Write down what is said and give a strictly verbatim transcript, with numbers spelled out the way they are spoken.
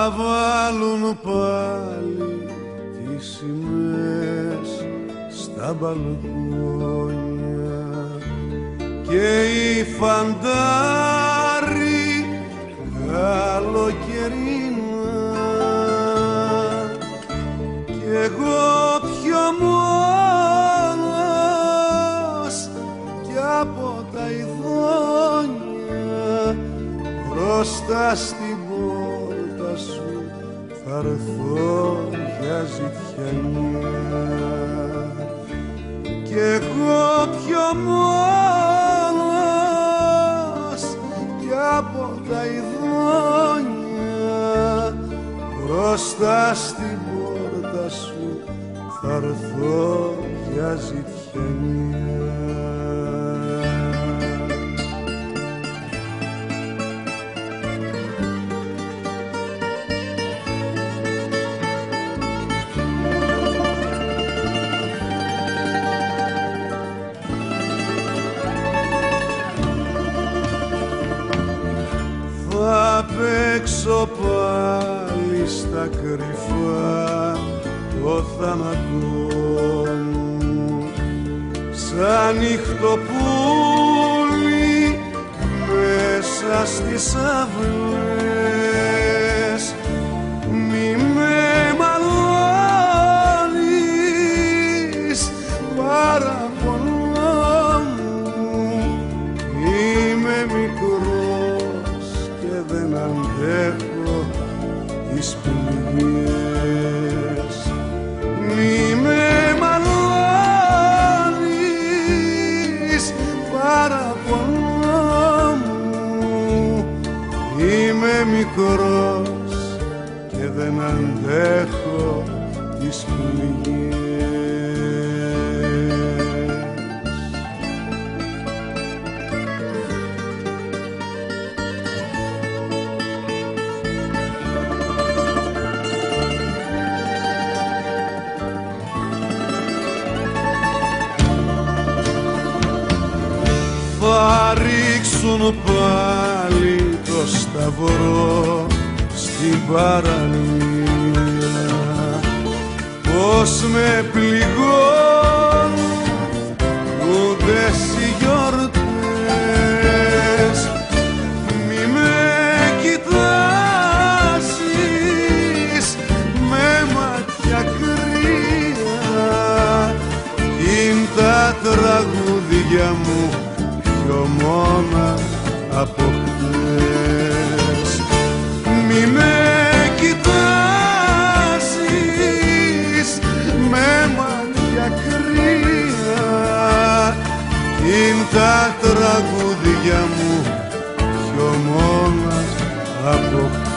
θα βάλουν πάλι τις σημαίες στα μπαλκόνια και οι φαντάροι καλοκαιρίνα κι εγώ πιο μόνος κι από τα ειδόνια μπροστά στην πόρτα σου θα έρθω για ζητιανιά κι εγώ πιο μόνος κι από τα ειδόνια μπροστά στην πόρτα σου θα έρθω για ζητιανιά. Θα παίξω πάλι στα κρυφά το θάνατό μου σαν νυχτοπούλι μέσα στις αυλές. Μη με μαλώνεις παραπονώ μου, είμαι μικρός και δεν αντέχω τις πληγές. Μη με μαλώνεις παραπονώ μου, είμαι μικρός και δεν αντέχω τις πληγές. Θα ρίξουν πάλι το σταυρό στην παραλία, πως με πληγώνουν ούτες οι γιορτές. Μη με κοιτάσεις με μάτια κρύα, είναι τα τραγούδια μου πιο μόνα από χτες. Μη με κοιτάσεις με μάτια κρύα, είναι τα τραγούδια μου πιο μόνα από χτες.